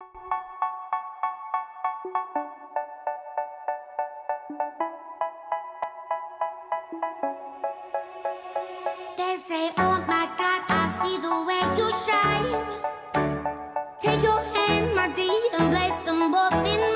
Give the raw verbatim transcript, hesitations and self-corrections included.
They say, oh my God, I see the way you shine. Take your hand, my dear, and place them both in